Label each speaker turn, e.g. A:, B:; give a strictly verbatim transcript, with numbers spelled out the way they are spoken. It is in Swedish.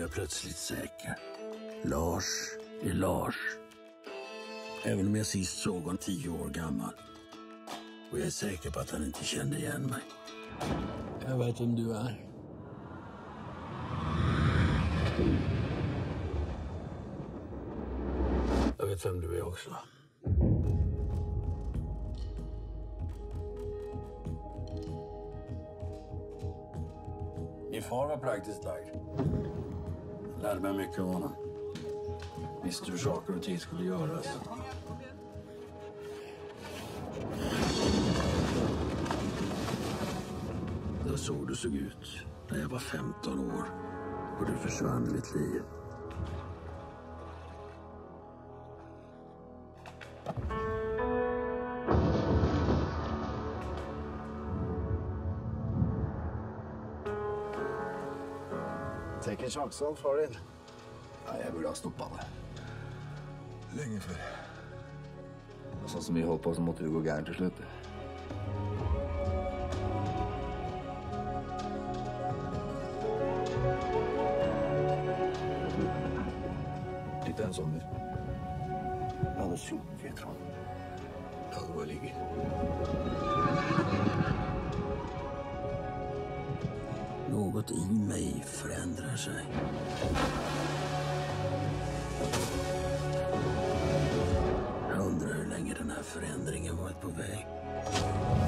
A: jag plötsligt säker. Lars är Lars. Även om jag sist såg honom tio år gammal. Och jag är säker på att han inte kände igen mig. Jag vet vem du är. Jag vet vem du är också. Min far var praktiskt lagd. Jag lärde mig mycket av honom. Visste hur saker och ting skulle göras. Det såg du såg ut när jag var femton år och du försvann i mitt liv.
B: Take en chans om Florin.
C: Ja, jag borde ha stoppat det.
B: Länge för.
C: Så som vi höll på så måste det gå gärna till slut. Lite ensam nu.
B: Jag hade sjukt vet du.
C: Ja, det var ligger.
A: Något i mig förändrar sig. Jag undrar hur länge den här förändringen varit på väg.